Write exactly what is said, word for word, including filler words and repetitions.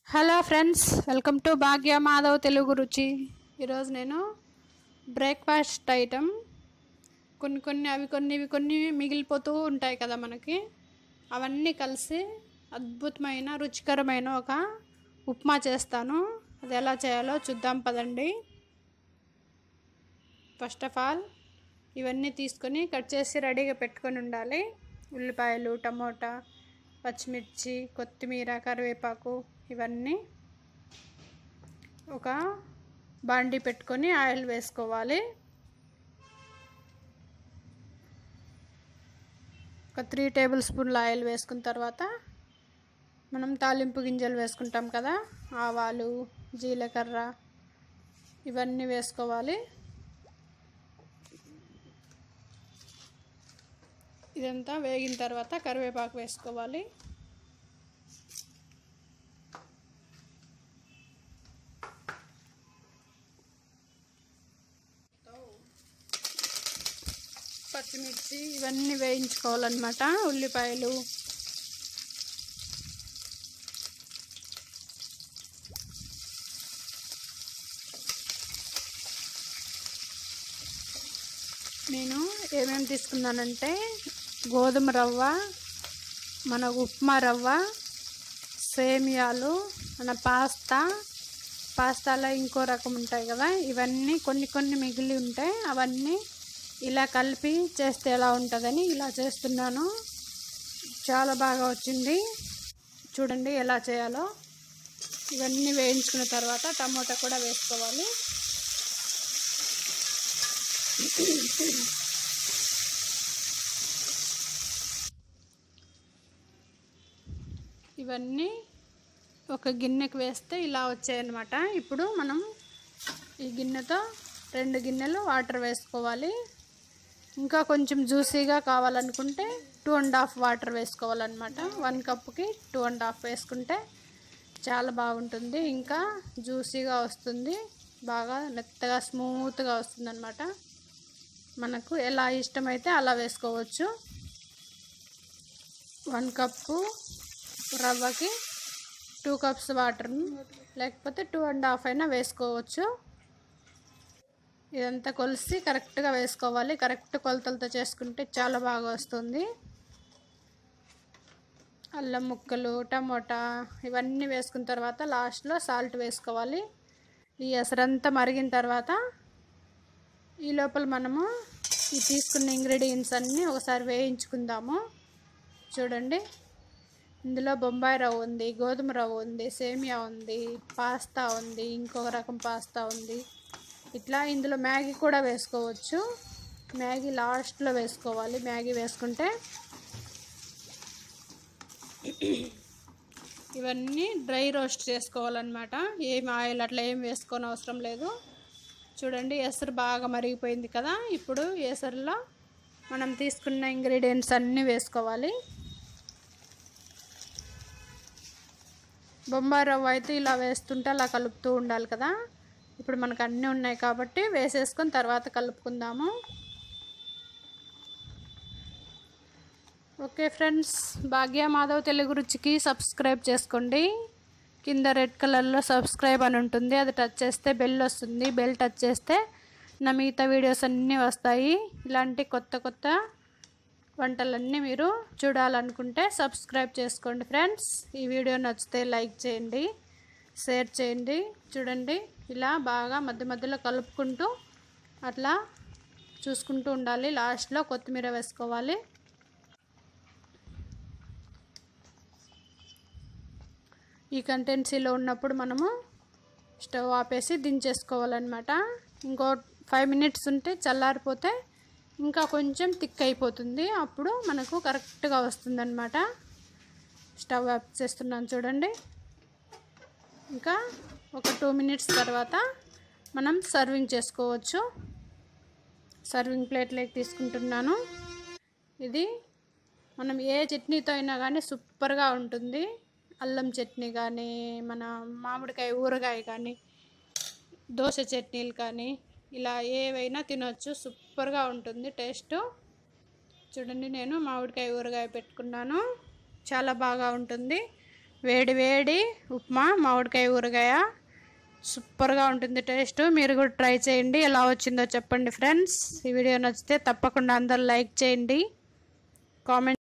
Hello friends, welcome to Bhagya Madhav Telugu Ruchi. ఈరోజు నేను breakfast item కొన్ని కొన్ని అవి కొన్ని ఇవి కొన్ని మిగిలిపోతూ ఉంటాయి కదా మనకి, అవన్నీ కలిసి అద్భుతమైన రుచికరమైన ఒక ఉప్మా చేస్తాను. అది ఎలా చేయాలో చూద్దాం పదండి. ఫస్ట్ ఆఫ్ ఆల్ ఇవన్నీ తీసుకొని కట్ చేసి రెడీగా పెట్టుకొని ఉండాలి. ఉల్లిపాయలు, టమోటా, పచ్చిమిర్చి, కొత్తిమీర, కరివేపాకు ఇవన్నీ ఒక బాండీ పెట్టుకొని ఆయిల్ వేసుకోవాలి. ఒక త్రీ టేబుల్ స్పూన్ల ఆయిల్ వేసుకున్న తర్వాత మనం తాలింపు గింజలు వేసుకుంటాం కదా, ఆవాలు, జీలకర్ర ఇవన్నీ వేసుకోవాలి. ఇదంతా వేగిన తర్వాత కరివేపాకు వేసుకోవాలి. పచ్చిమిర్చి ఇవన్నీ వేయించుకోవాలన్నమాట. ఉల్లిపాయలు నేను ఏమేమి తీసుకున్నానంటే గోధుమ రవ్వ, మన ఉప్మా రవ్వ, సేమియాలు, మన పాస్తా పాస్తాలో ఇంకో రకం ఉంటాయి కదా, ఇవన్నీ కొన్ని కొన్ని మిగిలి ఉంటాయి. అవన్నీ ఇలా కలిపి చేస్తే ఎలా ఉంటుందని ఇలా చేస్తున్నాను. చాలా బాగా వచ్చింది. చూడండి ఎలా చేయాలో. ఇవన్నీ వేయించుకున్న తర్వాత టమోటా కూడా వేసుకోవాలి. ఇవన్నీ ఒక గిన్నెకి వేస్తే ఇలా వచ్చాయన్నమాట. ఇప్పుడు మనం ఈ గిన్నెతో రెండు గిన్నెలు వాటర్ వేసుకోవాలి. ఇంకా కొంచెం జ్యూసీగా కావాలనుకుంటే టూ అండ్ హాఫ్ వాటర్ వేసుకోవాలన్నమాట. వన్ కప్కి టూ అండ్ హాఫ్ వేసుకుంటే చాలా బాగుంటుంది. ఇంకా జ్యూసీగా వస్తుంది, బాగా మెత్తగా స్మూత్గా వస్తుంది అన్నమాట. మనకు ఎలా ఇష్టమైతే అలా వేసుకోవచ్చు. వన్ కప్పు రవ్వకి టూ కప్స్ వాటర్, లేకపోతే టూ అండ్ హాఫ్ అయినా వేసుకోవచ్చు. ఇదంతా కొలిసి కరెక్ట్గా వేసుకోవాలి. కరెక్ట్ కొలతలతో చేసుకుంటే చాలా బాగా వస్తుంది. అల్లం ముక్కలు, టమోటా ఇవన్నీ వేసుకున్న తర్వాత లాస్ట్లో సాల్ట్ వేసుకోవాలి. ఈ ఎసరంతా మరిగిన తర్వాత ఈ లోపల మనము ఈ తీసుకున్న ఇంగ్రీడియంట్స్ అన్నీ ఒకసారి వేయించుకుందాము. చూడండి, ఇందులో బొంబాయి రవ్వ ఉంది, గోధుమ రవ్వ ఉంది, సేమియా ఉంది, పాస్తా ఉంది, ఇంకొక రకం పాస్తా ఉంది. ఇట్లా ఇందులో మ్యాగీ కూడా వేసుకోవచ్చు. మ్యాగీ లాస్ట్లో వేసుకోవాలి. మ్యాగీ వేసుకుంటే ఇవన్నీ డ్రై రోస్ట్ చేసుకోవాలన్నమాట. ఏం ఆయిల్ అట్లా ఏం వేసుకోని అవసరం లేదు. చూడండి, ఎసరు బాగా మరిగిపోయింది కదా. ఇప్పుడు ఎసరులో మనం తీసుకున్న ఇంగ్రీడియంట్స్ అన్నీ వేసుకోవాలి. బొంబాయి రవ్వ అయితే ఇలా వేస్తుంటే అలా కలుపుతూ ఉండాలి కదా. ఇప్పుడు మనకు అన్నీ ఉన్నాయి కాబట్టి వేసేసుకొని తర్వాత కలుపుకుందాము. ఓకే ఫ్రెండ్స్, భాగ్య మాధవ్ తెలుగు రుచికి సబ్స్క్రైబ్ చేసుకోండి. కింద రెడ్ కలర్లో సబ్స్క్రైబ్ అని ఉంటుంది, అది టచ్ చేస్తే బెల్ వస్తుంది. బెల్ టచ్ చేస్తే నా మిగతా వీడియోస్ అన్నీ వస్తాయి. ఇలాంటి కొత్త కొత్త వంటలన్నీ మీరు చూడాలనుకుంటే సబ్స్క్రైబ్ చేసుకోండి ఫ్రెండ్స్. ఈ వీడియో నచ్చితే లైక్ చేయండి, షేర్ చేయండి. చూడండి, ఇలా బాగా మధ్య మధ్యలో కలుపుకుంటూ అట్లా చూసుకుంటూ ఉండాలి. లాస్ట్లో కొత్తిమీర వేసుకోవాలి. ఈ కంటెన్సీలో ఉన్నప్పుడు మనము స్టవ్ ఆపేసి దించేసుకోవాలన్నమాట. ఇంకో ఫైవ్ మినిట్స్ ఉంటే చల్లారిపోతే ఇంకా కొంచెం థిక్ అయిపోతుంది. అప్పుడు మనకు కరెక్ట్గా వస్తుందన్నమాట. స్టవ్ ఆఫ్ చేస్తున్నాను చూడండి. ఇంకా ఒక టూ మినిట్స్ తర్వాత మనం సర్వింగ్ చేసుకోవచ్చు. సర్వింగ్ ప్లేట్లోకి తీసుకుంటున్నాను. ఇది మనం ఏ చట్నీతో అయినా కానీ సూపర్గా ఉంటుంది. అల్లం చట్నీ కానీ, మన మామిడికాయ ఊరగాయ కానీ, దోశ చట్నీలు కానీ, ఇలా ఏవైనా తినొచ్చు. సూపర్గా ఉంటుంది టేస్ట్. చూడండి, నేను మామిడికాయ ఊరగాయ పెట్టుకున్నాను, చాలా బాగా ఉంటుంది. వేడి వేడి ఉప్మా మామిడికాయ ఊరగాయ సూపర్గా ఉంటుంది టేస్ట్. మీరు కూడా ట్రై చేయండి, ఎలా వచ్చిందో చెప్పండి ఫ్రెండ్స్. ఈ వీడియో నచ్చితే తప్పకుండా అందరూ లైక్ చేయండి, కామెంట్